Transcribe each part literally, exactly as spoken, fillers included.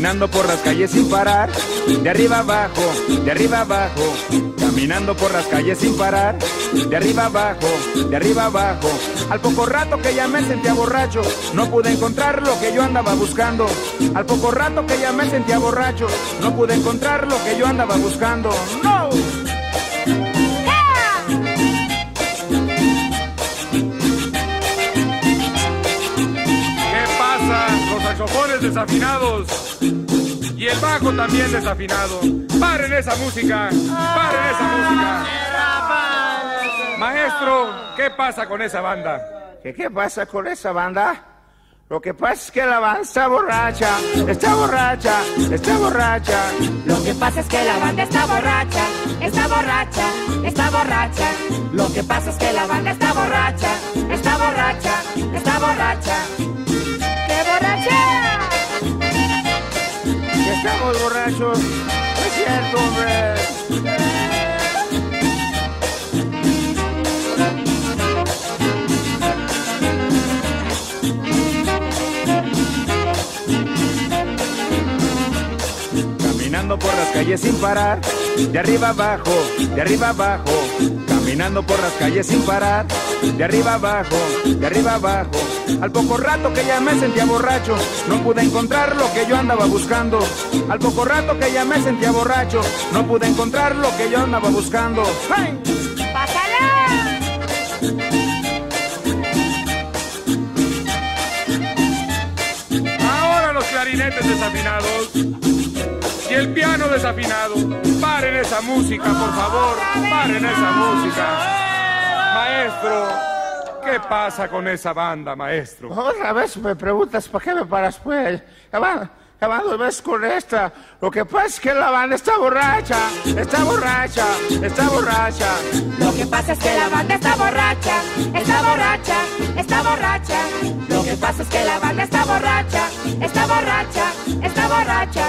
caminando por las calles sin parar, de arriba abajo, de arriba abajo, caminando por las calles sin parar, de arriba abajo, de arriba abajo. Al poco rato que ya me sentía borracho, no pude encontrar lo que yo andaba buscando. Al poco rato que ya me sentía borracho, no pude encontrar lo que yo andaba buscando. ¡No! Los saxofones desafinados y el bajo también desafinado. ¡Paren esa música! ¡Paren esa música! Maestro, ¿qué pasa con esa banda? ¿Qué, qué pasa con esa banda? Lo que pasa es que la banda está borracha, está borracha, está borracha. Lo que pasa es que la banda está borracha, está borracha, está borracha. Lo que pasa es que la banda está borracha, está borracha, está borracha. ¡Qué borracha! Que estamos borrachos, no es cierto, hombre. Caminando por las calles sin parar, de arriba abajo, de arriba abajo, caminando por las calles sin parar, de arriba abajo, de arriba abajo. Al poco rato que ya me sentía borracho, no pude encontrar lo que yo andaba buscando. Al poco rato que ya me sentía borracho, no pude encontrar lo que yo andaba buscando. ¡Hey! ¡Pásala! Ahora los clarinetes desafinados y el piano desafinado. Paren esa música, por favor. Paren esa música. Maestro, ¿qué pasa con esa banda, maestro? Otra vez me preguntas, ¿para qué me paras, pues? Ya va, ya va dos veces con esta. Lo que pasa es que la banda está borracha, está borracha, está borracha. Lo que pasa es que la banda está borracha, está borracha, está borracha. Lo que pasa es que la banda está borracha, está borracha, está borracha.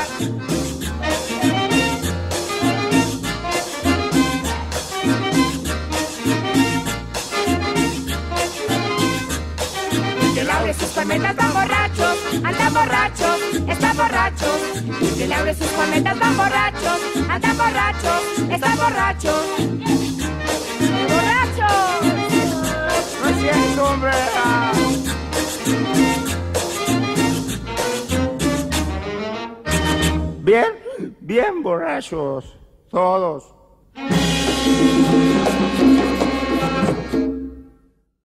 Sus cornetas van borrachos, andan borrachos, están borrachos. Y que le abre sus cornetas van borrachos, andan borrachos, están borrachos. ¡Borrachos! No es cierto, hombre. Bien, bien borrachos, todos.